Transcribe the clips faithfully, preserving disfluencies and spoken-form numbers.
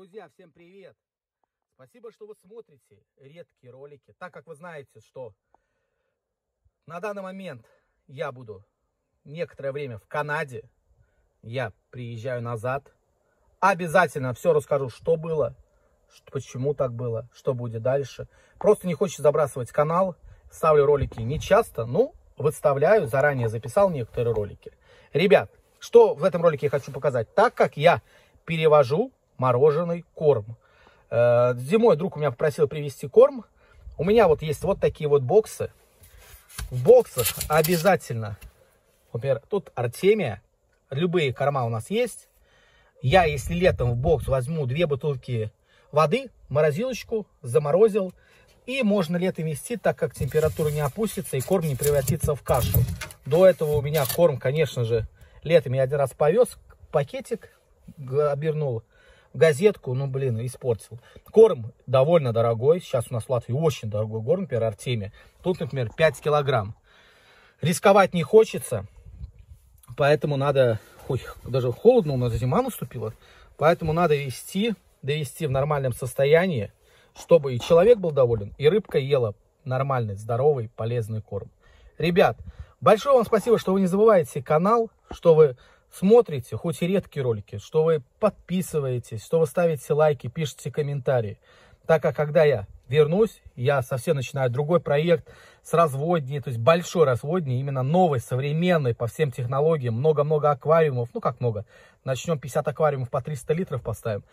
Друзья, всем привет! Спасибо, что вы смотрите редкие ролики. Так как вы знаете, что на данный момент я буду некоторое время в Канаде, я приезжаю назад. Обязательно все расскажу, что было, что, почему так было, что будет дальше. Просто не хочется забрасывать канал. Ставлю ролики не часто, но выставляю, заранее записал некоторые ролики. Ребят, что в этом ролике я хочу показать? Так как я перевожу мороженый корм. Э, зимой друг у меня попросил привезти корм. У меня вот есть вот такие вот боксы. В боксах обязательно, например, тут Артемия. Любые корма у нас есть. Я, если летом в бокс возьму две бутылки воды, морозилочку, заморозил. И можно летом вести, так как температура не опустится и корм не превратится в кашу. До этого у меня корм, конечно же, летом я один раз повез, пакетик обернул в газетку, ну, блин, испортил. Корм довольно дорогой. Сейчас у нас в Латвии очень дорогой корм, например, Артемия. Тут, например, пять килограмм. Рисковать не хочется, поэтому надо... Ой, даже холодно, у нас зима наступила. Поэтому надо вести, довести в нормальном состоянии, чтобы и человек был доволен, и рыбка ела нормальный, здоровый, полезный корм. Ребят, большое вам спасибо, что вы не забываете канал, что вы смотрите, хоть и редкие ролики, что вы подписываетесь, что вы ставите лайки, пишите комментарии. Так как когда я вернусь, я совсем начинаю другой проект с разводней, то есть большой разводней, именно новый, современный, по всем технологиям, много-много аквариумов, ну как много, начнем пятьдесят аквариумов по триста литров поставим.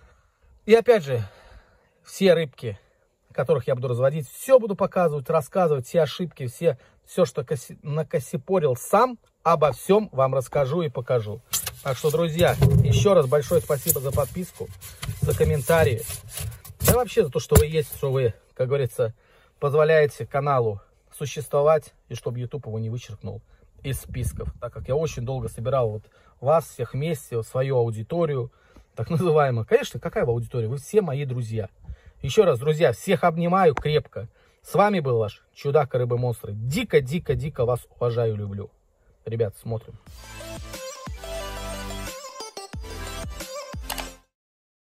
И опять же, все рыбки, которых я буду разводить, все буду показывать, рассказывать, все ошибки, все, все, что коси, накосипорил сам, обо всем вам расскажу и покажу. Так что, друзья, еще раз большое спасибо за подписку, за комментарии. Да вообще за то, что вы есть, что вы, как говорится, позволяете каналу существовать, и чтобы YouTube его не вычеркнул из списков. Так как я очень долго собирал вот вас всех вместе, свою аудиторию, так называемую. Конечно, какая вы аудитория? Вы все мои друзья. Еще раз, друзья, всех обнимаю крепко. С вами был ваш чудак и рыба-монстры. Дико-дико-дико вас уважаю, люблю. Ребят, смотрим.